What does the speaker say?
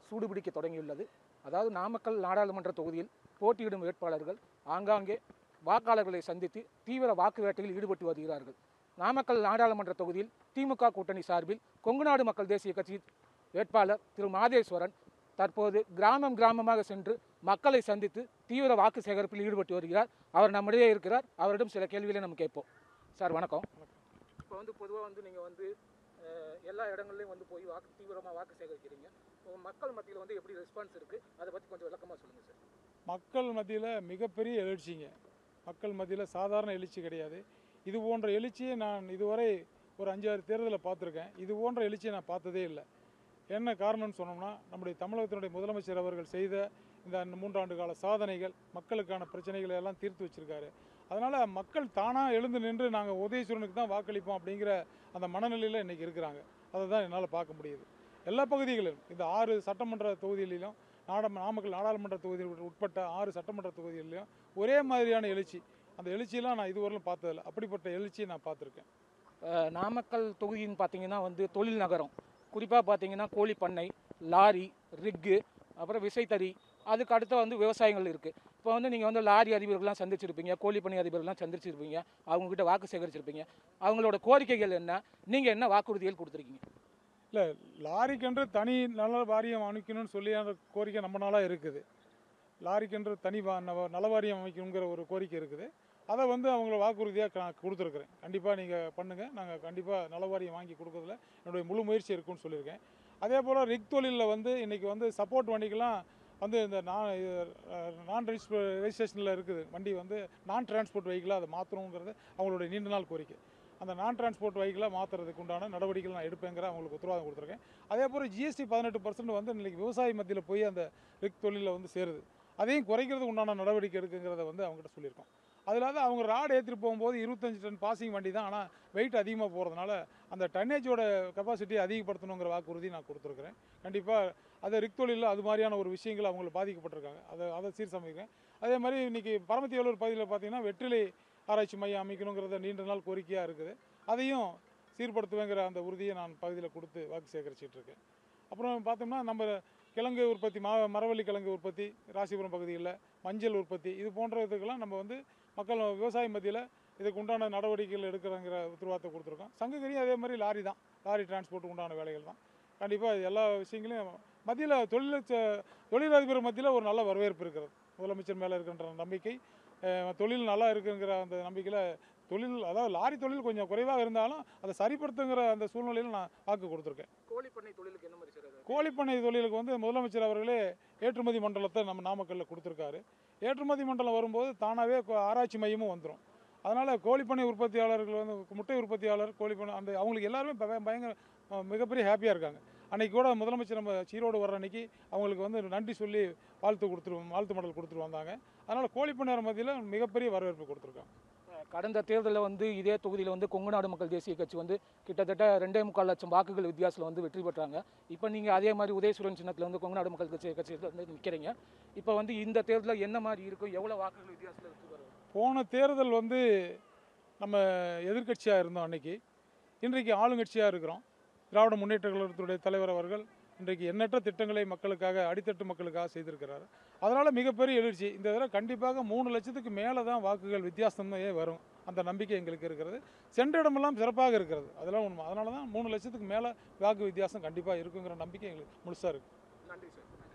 சூடுபிடிக்க தொடங்கியுள்ளது. அதாவது நாமக்கல் நாடாளுமன்ற தொகுதியில் போட்டியிடும் வேட்பாளர்கள் ஆங்காங்கே வாக்காளர்களை சந்தித்து தீவிர வாக்கு வேட்டையில் ஈடுபட்டு வருகிறார்கள். நாமக்கல் நாடாளுமன்ற தொகுதியில் திமுக கூட்டணி சார்பில் கொங்குநாடு மக்கள் தேசிய கட்சி வேட்பாளர் திரு மாதேஸ்வரன் தற்போது கிராமமாக சென்று மக்களை சந்தித்து தீவிர வாக்கு சேகரிப்பில் ஈடுபட்டு வருகிறார். அவர் நம்மிடையே இருக்கிறார். அவரிடம் சில கேள்விகளை நம்ம கேட்போம். சார் வணக்கம். இப்போ பொதுவாக நீங்கள் எல்லா இடங்கள்லையும் போய் தீவிரமாக வாக்கு சேகரிக்கிறீங்க. மக்கள் மத்தியில் எப்படி ரெஸ்பான்ஸ் இருக்குது, அதை பற்றி கொஞ்சம் விளக்கமாக சொல்லுங்கள் சார். மக்கள் மத்தியில் மிகப்பெரிய எழுச்சிங்க. மக்கள் மத்தியில் சாதாரண எழுச்சி கிடையாது. இது போன்ற எழுச்சியை நான் இதுவரை ஒரு 5-6 தேர்தலில் பார்த்துருக்கேன். இது போன்ற எழுச்சியை நான் பார்த்ததே இல்லை. என்ன காரணம்னு சொன்னோம்னா, நம்முடைய தமிழகத்தினுடைய முதலமைச்சர் அவர்கள் செய்த இந்த 3 ஆண்டு கால சாதனைகள், மக்களுக்கான பிரச்சனைகளை எல்லாம் தீர்த்து வச்சிருக்காரு. அதனால் மக்கள் தானாக எழுந்து நின்று நாங்கள் உதயசூரனுக்கு தான் வாக்களிப்போம் அப்படிங்கிற அந்த மனநிலையில் இன்றைக்கி இருக்கிறாங்க. அதை தான் என்னால் பார்க்க முடியுது. எல்லா பகுதிகளிலும் இந்த 6 சட்டமன்ற தொகுதிகளிலும் நாமக்கல் நாடாளுமன்ற தொகுதியில் உட்பட்ட 6 சட்டமன்ற தொகுதிகளிலும் ஒரே மாதிரியான எழுச்சி. அந்த எழுச்சியெல்லாம் நான் இதுவரையிலும் பார்த்ததில்லை. அப்படிப்பட்ட எழுச்சியை நான் பார்த்துருக்கேன். நாமக்கல் தொகுதின்னு பார்த்தீங்கன்னா தொழில் நகரம். குறிப்பாக பார்த்தீங்கன்னா கோழி பண்ணை, லாரி, ரிக்கு, அப்புறம் விசைத்தறி, அதுக்கு அடுத்த விவசாயங்கள் இருக்குது. இப்போ நீங்கள் லாரி அதிபர்கள்லாம் சந்திச்சிருப்பீங்க, கோழி பண்ணை அதிபர்கள்லாம் சந்திச்சிருப்பீங்க, அவங்கக்கிட்ட வாக்கு சேகரிச்சிருப்பீங்க. அவங்களோட கோரிக்கைகள் என்ன, நீங்கள் என்ன வாக்குறுதிகள் கொடுத்துருக்கீங்க? இல்லை, லாரிக்கென்று தனி நல வாரியம் அமைக்கணும்னு சொல்லி அந்த கோரிக்கை நம்ம நாளாக இருக்குது. லாரிக்கென்று தனி நல வாரியம் அமைக்கணுங்கிற ஒரு கோரிக்கை இருக்குது. அதை அவங்கள வாக்குறுதியாக கொடுத்துருக்குறேன். கண்டிப்பாக நீங்கள் பண்ணுங்கள், நாங்கள் கண்டிப்பாக நல வாரியம் வாங்கி கொடுக்குறதுல என்னுடைய முழு முயற்சி இருக்குன்னு சொல்லியிருக்கேன். அதே போல் ரிக் தொழிலில் இன்றைக்கி சப்போர்ட் வண்டிக்கெல்லாம் இந்த நான் ரெஜிஸ்ட்ரேஷனில் இருக்குது வண்டி நான் டிரான்ஸ்போர்ட் வெஹிக்கிளாக அதை மாற்றணுங்கிறது அவங்களுடைய நீண்ட நாள் கோரிக்கை. அந்த நான் டிரான்ஸ்போர்ட் வெஹிக்கிளாக மாற்றுறதுக்கு உண்டான நடவடிக்கைகள் நான் எடுப்பேங்கிற அவங்களுக்கு உத்தரவாதம் கொடுத்துருக்கேன். அதே போல் GST 18% இன்றைக்கி விவசாய மத்தியில் போய் அந்த ரிக் தொழிலில் சேருது. அதையும் குறைக்கிறதுக்கு உண்டான நடவடிக்கை எடுக்குங்கிறத அவங்ககிட்ட சொல்லியிருக்கோம். அதில் அவங்க ராடு ஏற்றிட்டு போகும்போது 25 டன் பாசிங் வண்டி தான், ஆனால் வெயிட் அதிகமாக போகிறதுனால அந்த டன்னேஜோட கெப்பாசிட்டியை அதிகப்படுத்தணுங்கிற வாக்குறுதி நான் கொடுத்துருக்குறேன். கண்டிப்பாக அதை ரிக் தொழிலில் அது மாதிரியான ஒரு விஷயங்கள் அவங்களுக்கு பாதிக்கப்பட்டிருக்காங்க. அதை சீர்சமைக்கிறேன். அதே மாதிரி இன்றைக்கி பரமத்திவேலூர் பகுதியில் பார்த்திங்கன்னா வெற்றிலை ஆராய்ச்சி மையம் அமைக்கணுங்கிறத நீண்ட நாள் கோரிக்கையாக இருக்குது. அதையும் சீர்படுத்துவேங்கிற அந்த உறுதியை நான் பகுதியில் கொடுத்து வாக்கு சேகரிச்சிட்டு இருக்கேன். அப்புறம் பார்த்தோம்னா நம்ம கிழங்கு உற்பத்தி, மரவள்ளி கிழங்கு உற்பத்தி, ராசிபுரம் பகுதியில் மஞ்சள் உற்பத்தி, இது போன்றதுக்கெல்லாம் நம்ம மக்கள் விவசாய மத்தியில் இதுக்கு உண்டான நடவடிக்கைகள் எடுக்கிறங்கிற உத்தரவாதத்தை கொடுத்துருக்கோம். சங்ககிரியும் அதே மாதிரி லாரி டிரான்ஸ்போர்ட்டுக்கு உண்டான வேலைகள் தான். கண்டிப்பாக எல்லா விஷயங்களையும் மத்தியில் தொழிலதிபர் மத்தியில் ஒரு நல்ல வரவேற்பு இருக்கிறது. முதலமைச்சர் மேலே இருக்கின்ற நம்பிக்கை, தொழில் நல்லா இருக்குங்கிற அந்த நம்பிக்கையில் அதாவது லாரி தொழில் கொஞ்சம் குறைவாக இருந்தாலும் அதை சரிப்படுத்துங்கிற அந்த சூழ்நிலையில் நான் வாக்கு கொடுத்துருக்கேன். கோழிப்பண்ணை தொழிலுக்கு என்ன மாதிரி சார்? கோழிப்பண்ணை தொழிலுக்கு முதலமைச்சர் அவர்களே ஏற்றுமதி மண்டலத்தை நம்ம நாமக்கல்லில் கொடுத்துருக்காரு. ஏற்றுமதி மண்டலம் வரும்போது தானாகவே ஆராய்ச்சி மையமும் வந்துடும். அதனால் கோழிப்பண்ணை உற்பத்தியாளர்கள் முட்டை உற்பத்தியாளர், கோழிப்பண்ணை அவங்களுக்கு எல்லாருமே பயங்கர மிகப்பெரிய ஹாப்பியாக இருக்காங்க. அன்றைக்கி கூட முதலமைச்சர் நம்ம சீரோடு வர்ற அன்றைக்கி அவங்களுக்கு நன்றி சொல்லி வாழ்த்து மடல் கொடுத்துட்டு வந்தாங்க. அதனால் கோழிப்பண்ணை மத்தியில் மிகப்பெரிய வரவேற்பு கொடுத்துருக்காங்க. கடந்த தேர்தலில் இதே தொகுதியில் கொங்குநாடு மக்கள் தேசிய கட்சி கிட்டத்தட்ட 2.25 லட்சம் வாக்குகள் வித்தியாசத்தில் வெற்றி பெற்றாங்க. இப்போ நீங்கள் அதே மாதிரி உதயசூரன் சின்னத்தில் கொங்குநாடு மக்கள் கட்சியில் நிற்கிறீங்க. இப்போ இந்த தேர்தலில் என்ன மாதிரி இருக்கும், எவ்வளோ வாக்குகள் வித்தியாசத்தில் வெற்றி பெறும்? போன தேர்தல் நம்ம எதிர்கட்சியாக இருந்தோம் அன்றைக்கி. இன்றைக்கு ஆளுங்கட்சியாக இருக்கிறோம். திராவிட முன்னேற்ற கழகத்துடைய தலைவர் அவர்கள் இன்றைக்கு எண்ணற்ற திட்டங்களை மக்களுக்காக, அடித்தட்டு மக்களுக்காக செய்திருக்கிறார். அதனால் மிகப்பெரிய எழுச்சி. இந்த தடவை கண்டிப்பாக 3 லட்சத்துக்கு மேலே தான் வாக்குகள் வித்தியாசமே வரும். அந்த நம்பிக்கை எங்களுக்கு இருக்கிறது. சென்ற இடமெல்லாம் சிறப்பாக இருக்கிறது, அதெல்லாம் உண்மை. அதனால தான் 3 லட்சத்துக்கு மேலே வாக்கு வித்தியாசம் கண்டிப்பாக இருக்குங்கிற நம்பிக்கை எங்களுக்கு முழுசாக இருக்குது. நன்றி சார்.